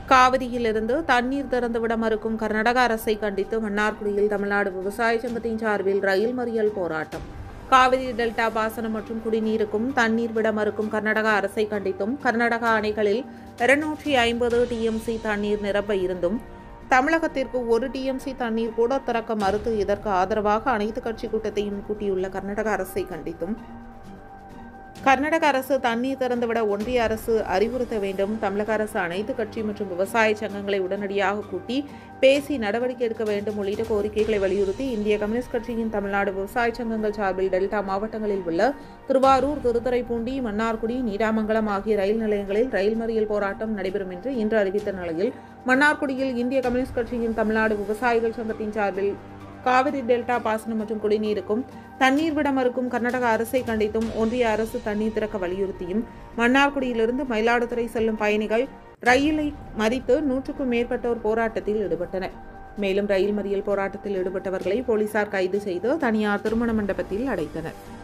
காவிரியிலிருந்து தண்ணீர் திறந்துவிட மறுக்கும் கர்நாடக அரசை கண்டித்து மன்னார்குடியில் தமிழ்நாடு விவசாய சங்கத்தின் சார்பில் ரயில் மறியல் போராட்டம். காவிரி டெல்டா பாசனம் மற்றும் குடிநீருக்கும் தண்ணீர் விட மறுக்கும் கர்நாடக அரசை கண்டித்தும், கர்நாடக அணைகளில் 250 டிஎம்சி தண்ணீர் நிரம்ப இருந்தும் தமிழகத்திற்கு 1 டிஎம்சி தண்ணீர் கூட திறக்க மறுத்து இதற்கு ஆதரவாக அனைத்து கட்சி கூட்டத்தையும் கூட்டியுள்ள கர்நாடக அரசை கண்டித்தும், கர்நாடக அரசு தண்ணீர் திறந்துவிட ஒன்றிய அரசு அறிவுறுத்த வேண்டும். தமிழக அரசு அனைத்து கட்சி மற்றும் விவசாய சங்கங்களை உடனடியாக கூட்டி பேசி நடவடிக்கை எடுக்க வேண்டும் உள்ளிட்ட கோரிக்கைகளை வலியுறுத்தி இந்திய கம்யூனிஸ்ட் கட்சியின் தமிழ்நாடு விவசாய சங்கங்கள் சார்பில் டெல்டா மாவட்டங்களில் உள்ள திருவாரூர், திருத்துறைப்பூண்டி, மன்னார்குடி, நீடாமங்கலம் ஆகிய ரயில் நிலையங்களில் ரயில் மறியல் போராட்டம் நடைபெறும் என்று இன்று அறிவித்த நிலையில், மன்னார்குடியில் இந்திய கம்யூனிஸ்ட் கட்சியின் தமிழ்நாடு விவசாயிகள் சங்கத்தின் சார்பில் காவிரி டெல்டா பாசனம் மற்றும் குடிநீருக்கும் தண்ணீர் விட மறுக்கும் கர்நாடக அரசை கண்டித்தும், ஒன்றிய அரசு தண்ணீர் திறக்க வலியுறுத்தியும், மன்னார்குடியிலிருந்து மயிலாடுதுறை செல்லும் பயணிகள் ரயிலை மறித்து 100க்கும் மேற்பட்டோர் போராட்டத்தில் ஈடுபட்டனர். மேலும் ரயில் மறியல் போராட்டத்தில் ஈடுபட்டவர்களை போலீசார் கைது செய்து தனியார் திருமண மண்டபத்தில் அடைத்தனர்.